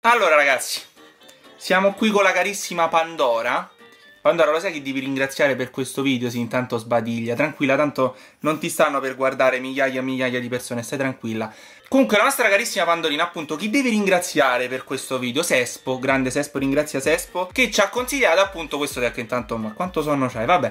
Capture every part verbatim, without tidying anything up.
Allora ragazzi, siamo qui con la carissima Pandora. Pandora, lo sai che devi ringraziare per questo video? Sì, intanto sbadiglia. Tranquilla, tanto non ti stanno per guardare migliaia e migliaia di persone, stai tranquilla. Comunque la nostra carissima Pandorina, appunto, chi devi ringraziare per questo video? Sespo, grande Sespo, ringrazia Sespo, che ci ha consigliato appunto questo deck. Intanto, ma quanto sonno c'hai? Vabbè.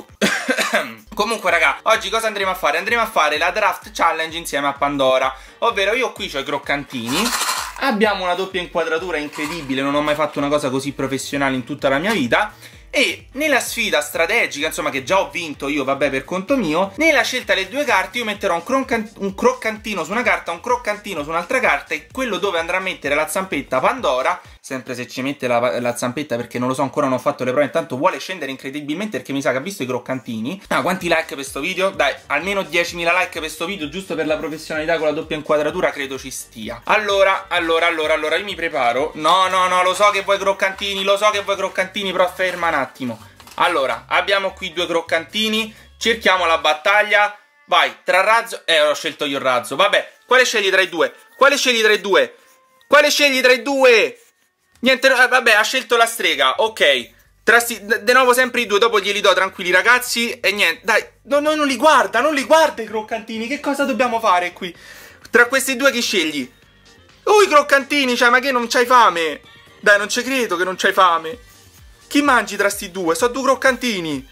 Comunque raga, oggi cosa andremo a fare? Andremo a fare la Draft Challenge insieme a Pandora. Ovvero io qui ho i croccantini. Abbiamo una doppia inquadratura incredibile, non ho mai fatto una cosa così professionale in tutta la mia vita. E nella sfida strategica, insomma, che già ho vinto io, vabbè, per conto mio, nella scelta delle due carte io metterò un, croccant un croccantino su una carta, un croccantino su un'altra carta, e quello dove andrà a mettere la zampetta Pandora, sempre se ci mette la, la zampetta, perché non lo so, ancora non ho fatto le prove, intanto vuole scendere incredibilmente perché mi sa che ha visto i croccantini. Ah, quanti like per questo video? Dai, almeno diecimila like per questo video, giusto per la professionalità con la doppia inquadratura, credo ci stia. Allora, allora, allora, allora, io mi preparo. No, no, no, lo so che vuoi croccantini, lo so che vuoi croccantini, però ferma un attimo. Allora, abbiamo qui due croccantini, cerchiamo la battaglia. Vai, tra razzo... Eh, ho scelto io il razzo, vabbè. Quale scegli tra i due? Quale scegli tra i due? Quale scegli tra i due? Niente, no, vabbè, ha scelto la strega, ok. Trasti... De nuovo sempre i due, dopo glieli do, tranquilli ragazzi. E niente, dai, no, no, non li guarda, non li guarda i croccantini. Che cosa dobbiamo fare qui? Tra questi due chi scegli? Oh, i croccantini, cioè, ma che non c'hai fame? Dai, non ci credo che non c'hai fame. Chi mangi tra sti due? Sono due croccantini.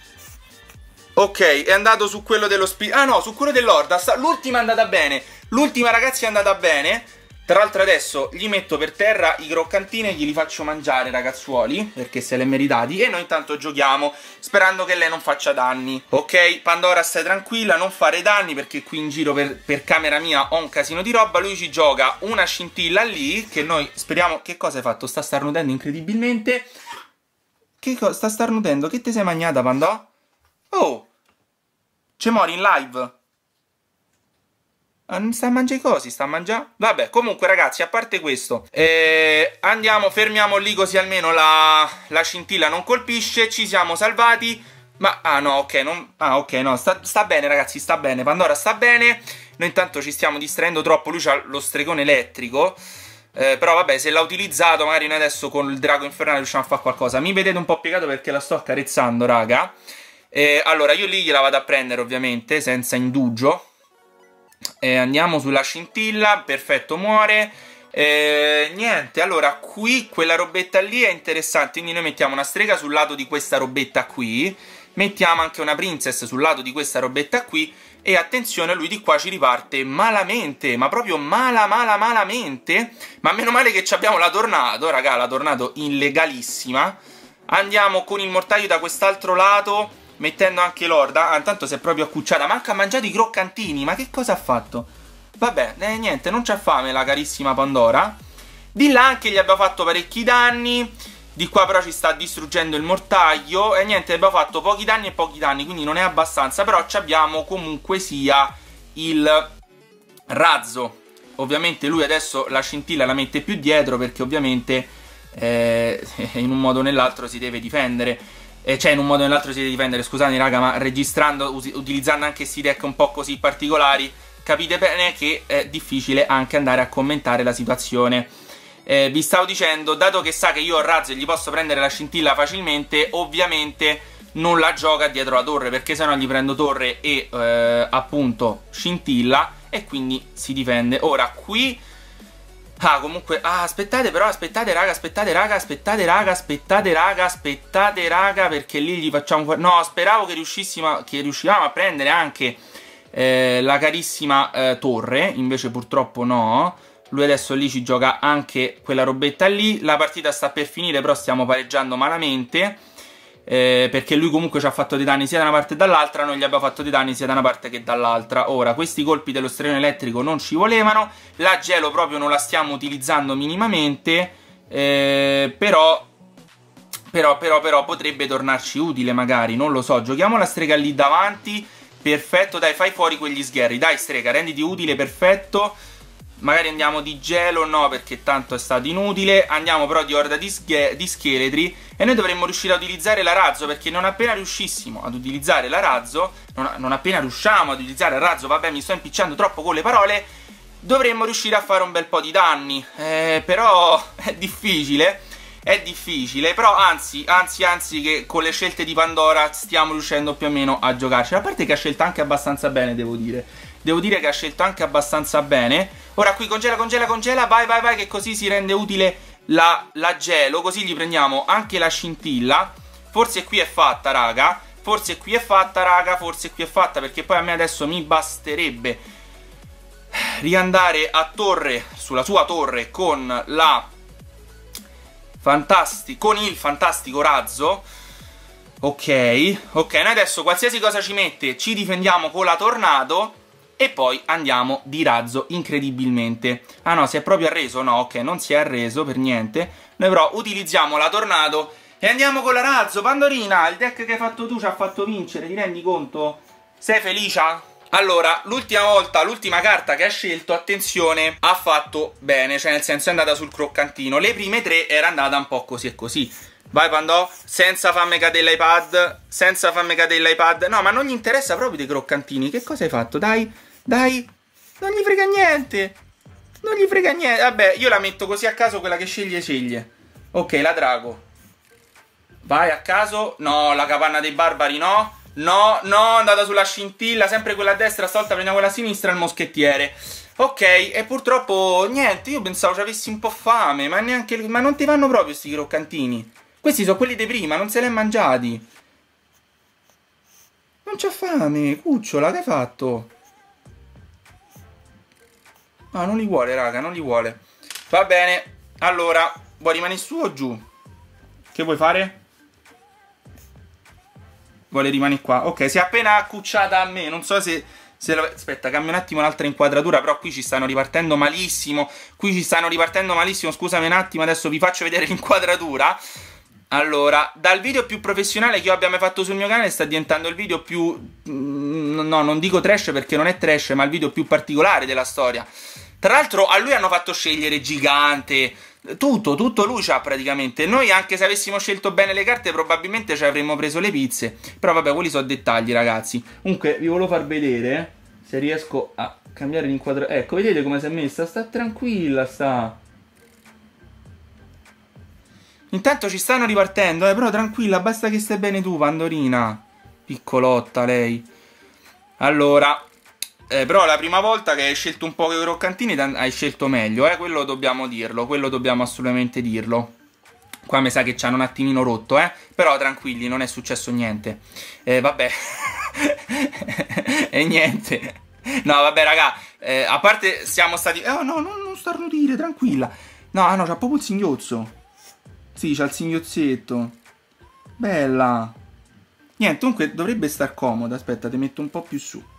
Ok, è andato su quello dello spi... Ah no, su quello dell'orda. L'ultima è andata bene. L'ultima ragazzi è andata bene. Tra l'altro adesso gli metto per terra i croccantini e glieli faccio mangiare, ragazzuoli, perché se li è meritati. E noi intanto giochiamo, sperando che lei non faccia danni. Ok, Pandora, stai tranquilla, non fare danni, perché qui in giro per, per camera mia ho un casino di roba. Lui ci gioca una scintilla lì, che noi speriamo... Che cosa hai fatto? Sta starnutendo incredibilmente. Che cosa? Sta starnutendo? Che ti sei mangiata, Pandò? Oh! C'è mori in live? Non sta a mangiare i cosi, sta a mangiare? Vabbè, comunque ragazzi, a parte questo, eh, andiamo, fermiamo lì così almeno la, la scintilla non colpisce. Ci siamo salvati. Ma, ah no, ok, non, ah ok, no, sta, sta bene ragazzi, sta bene, Pandora sta bene. Noi intanto ci stiamo distraendo troppo, lui ha lo stregone elettrico. Eh, però vabbè, se l'ha utilizzato, magari noi adesso con il drago infernale riusciamo a fare qualcosa. Mi vedete un po' piegato perché la sto accarezzando, raga. eh, Allora, io lì gliela vado a prendere ovviamente, senza indugio. eh, Andiamo sulla scintilla, perfetto, muore. eh, Niente, allora qui quella robetta lì è interessante, quindi noi mettiamo una strega sul lato di questa robetta qui. Mettiamo anche una princess sul lato di questa robetta qui. E attenzione, lui di qua ci riparte malamente, ma proprio mala mala malamente. Ma meno male che abbiamo la tornado, raga, la tornado illegalissima. Andiamo con il mortaio da quest'altro lato, mettendo anche l'orda. Ah, intanto si è proprio accucciata, manca ha mangiato i croccantini, ma che cosa ha fatto? Vabbè, eh, niente, non c'ha fame la carissima Pandora. Di là anche gli abbiamo fatto parecchi danni. Di qua però ci sta distruggendo il mortaio. E niente, abbiamo fatto pochi danni e pochi danni, quindi non è abbastanza. Però ci abbiamo comunque sia il razzo. Ovviamente lui adesso la scintilla la mette più dietro, perché ovviamente eh, in un modo o nell'altro si deve difendere. eh, Cioè in un modo o nell'altro si deve difendere, scusate raga, ma registrando, utilizzando anche questi deck un po' così particolari, capite bene che è difficile anche andare a commentare la situazione. Eh, vi stavo dicendo, dato che sa che io ho razzo e gli posso prendere la scintilla facilmente, ovviamente non la gioca dietro la torre, perché sennò gli prendo torre e eh, appunto scintilla, e quindi si difende. Ora qui... Ah, comunque... Ah, aspettate però, aspettate raga, aspettate raga, aspettate raga, aspettate raga, aspettate raga, perché lì gli facciamo... No, speravo che riuscissimo, che riuscivamo a prendere anche eh, la carissima eh, torre, invece purtroppo no. Lui adesso lì ci gioca anche quella robetta lì. La partita sta per finire, però stiamo pareggiando malamente, eh, perché lui comunque ci ha fatto dei danni sia da una parte che dall'altra. Noi gli abbiamo fatto dei danni sia da una parte che dall'altra. Ora, questi colpi dello stregone elettrico non ci volevano. La gelo proprio non la stiamo utilizzando minimamente, eh, però, però, però, però potrebbe tornarci utile magari, non lo so. Giochiamo la strega lì davanti. Perfetto, dai, fai fuori quegli sgherri. Dai strega, renditi utile, perfetto. Magari andiamo di gelo, no, perché tanto è stato inutile. Andiamo però di orda di, di scheletri. E noi dovremmo riuscire a utilizzare la razzo, perché non appena riuscissimo ad utilizzare la razzo, non, non appena riusciamo ad utilizzare il razzo, vabbè mi sto impicciando troppo con le parole, dovremmo riuscire a fare un bel po' di danni. Eh, però è difficile. È difficile, però anzi, anzi, anzi che con le scelte di Pandora stiamo riuscendo più o meno a giocarci. A parte che ha scelto anche abbastanza bene, devo dire. Devo dire che ha scelto anche abbastanza bene. Ora qui congela, congela, congela, vai, vai, vai, che così si rende utile la, la gelo. Così gli prendiamo anche la scintilla. Forse qui è fatta, raga. Forse qui è fatta, raga, forse qui è fatta, perché poi a me adesso mi basterebbe riandare a torre, sulla sua torre, con la... Fantastico, con il fantastico razzo. Ok, ok, noi adesso qualsiasi cosa ci mette ci difendiamo con la tornado e poi andiamo di razzo incredibilmente. Ah no, si è proprio arreso? No, ok, non si è arreso per niente. Noi però utilizziamo la tornado e andiamo con la razzo. Pandorina, il deck che hai fatto tu ci ha fatto vincere, ti rendi conto? Sei felice? Allora, l'ultima volta, l'ultima carta che ha scelto, attenzione, ha fatto bene, cioè nel senso è andata sul croccantino. Le prime tre era andata un po' così e così. Vai Pandò, senza farmi cadere l'iPad, senza farmi cadere l'iPad. No, ma non gli interessa proprio dei croccantini. Che cosa hai fatto? Dai, dai, non gli frega niente. Non gli frega niente. Vabbè, io la metto così a caso, quella che sceglie sceglie. Ok, la drago. Vai a caso. No, la capanna dei barbari no. No, no, è andata sulla scintilla, sempre quella a destra, stavolta prendiamo quella a sinistra, il moschettiere. Ok, e purtroppo niente, io pensavo ci avessi un po' fame, ma neanche, ma non ti vanno proprio questi croccantini. Questi sono quelli di prima, non se li hai mangiati. Non c'ho fame, cucciola, che hai fatto? No, non li vuole, raga, non li vuole. Va bene, allora, vuoi rimanere su o giù? Che vuoi fare? Vuole rimanere qua. Ok, si è appena accucciata a me. Non so se... se lo... Aspetta, cambio un attimo un'altra inquadratura. Però qui ci stanno ripartendo malissimo. Qui ci stanno ripartendo malissimo. Scusami un attimo, adesso vi faccio vedere l'inquadratura. Allora, dal video più professionale che io abbia mai fatto sul mio canale sta diventando il video più... No, non dico trash perché non è trash, ma il video più particolare della storia. Tra l'altro a lui hanno fatto scegliere gigante... Tutto, tutto lui c'ha praticamente. Noi anche se avessimo scelto bene le carte probabilmente ci avremmo preso le pizze. Però vabbè, quelli sono dettagli, ragazzi. Comunque vi volevo far vedere se riesco a cambiare l'inquadratura. Ecco, vedete come si è messa? Sta tranquilla, sta. Intanto ci stanno ripartendo, eh, però tranquilla, basta che stai bene tu, Pandorina. Piccolotta lei. Allora Eh, però la prima volta che hai scelto un po' i croccantini hai scelto meglio, eh? Quello dobbiamo dirlo, quello dobbiamo assolutamente dirlo. Qua mi sa che ci hanno un attimino rotto, eh? Però tranquilli, non è successo niente. Eh, vabbè. E niente. No, vabbè, raga, eh, a parte siamo stati... Oh, no, no, non starnutire, tranquilla. No, ah, no, c'ha proprio il singhiozzo. Sì, c'ha il singhiozzetto. Bella. Niente, comunque dovrebbe star comoda. Aspetta, ti metto un po' più su.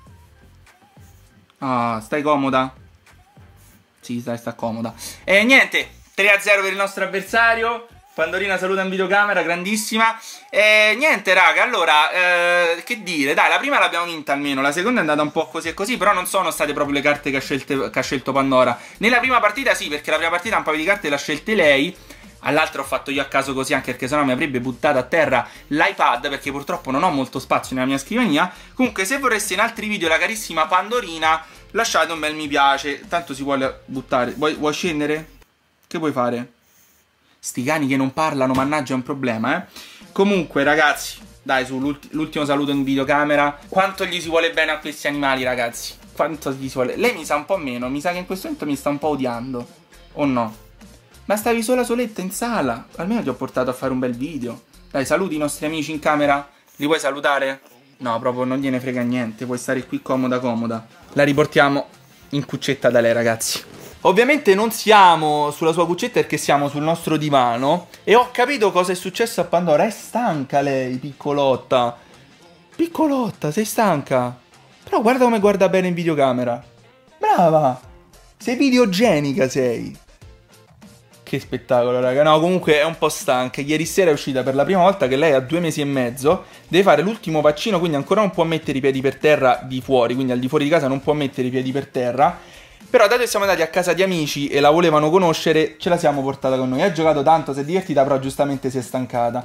Ah, stai comoda? Sì, stai, sta comoda. E niente, tre a zero per il nostro avversario. Pandorina saluta in videocamera, grandissima. E niente, raga, allora, eh, che dire, dai, la prima l'abbiamo vinta almeno. La seconda è andata un po' così e così, però non sono state proprio le carte che ha, scelte, che ha scelto Pandora. Nella prima partita sì, perché la prima partita un paio di carte le ha scelte lei. All'altra ho fatto io a caso così, anche perché sennò mi avrebbe buttato a terra l'iPad, perché purtroppo non ho molto spazio nella mia scrivania. Comunque, se vorreste in altri video la carissima Pandorina, lasciate un bel mi piace. Tanto si vuole buttare. Vuoi, vuoi scendere? Che vuoi fare? Sti cani che non parlano, mannaggia, è un problema, eh. Comunque, ragazzi, dai, su, l'ultimo saluto in videocamera. Quanto gli si vuole bene a questi animali, ragazzi? Quanto gli si vuole... Lei mi sa un po' meno, mi sa che in questo momento mi sta un po' odiando. O no? Ma stavi sola soletta in sala. Almeno ti ho portato a fare un bel video. Dai, saluti i nostri amici in camera. Li vuoi salutare? No, proprio non gliene frega niente. Puoi stare qui comoda comoda. La riportiamo in cuccetta da lei, ragazzi. Ovviamente non siamo sulla sua cuccetta perché siamo sul nostro divano. E ho capito cosa è successo a Pandora. È stanca lei, piccolotta. Piccolotta, sei stanca. Però guarda come guarda bene in videocamera. Brava. Sei videogenica, sei. Che spettacolo, raga. No, comunque è un po' stanca. Ieri sera è uscita per la prima volta che lei ha due mesi e mezzo. Deve fare l'ultimo vaccino, quindi ancora non può mettere i piedi per terra di fuori. Quindi al di fuori di casa non può mettere i piedi per terra. Però dato che siamo andati a casa di amici e la volevano conoscere, ce la siamo portata con noi. Ha giocato tanto, si è divertita, però giustamente si è stancata.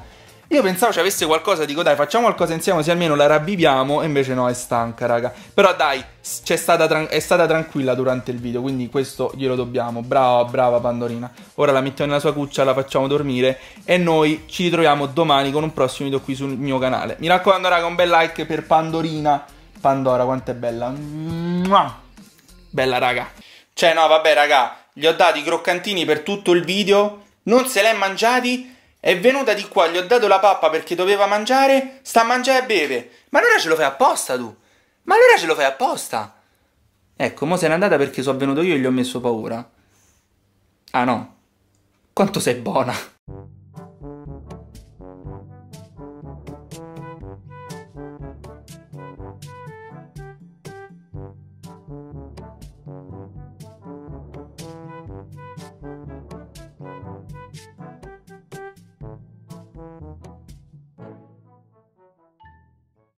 Io pensavo ci avesse qualcosa, dico dai facciamo qualcosa insieme così almeno la ravviviamo, e invece no, è stanca raga. Però dai, c'è stata è stata tranquilla durante il video, quindi questo glielo dobbiamo. Brava, brava Pandorina. Ora la mettiamo nella sua cuccia, la facciamo dormire e noi ci ritroviamo domani con un prossimo video qui sul mio canale. Mi raccomando raga, un bel like per Pandorina. Pandora, quanto è bella. Mua! Bella raga. Cioè no, vabbè raga, gli ho dati i croccantini per tutto il video, non se l'è mangiati. È venuta di qua, gli ho dato la pappa perché doveva mangiare, sta a mangiare e beve. Ma allora ce lo fai apposta tu? Ma allora ce lo fai apposta? Ecco, mo se n'è andata perché sono venuto io e gli ho messo paura. Ah no, quanto sei buona.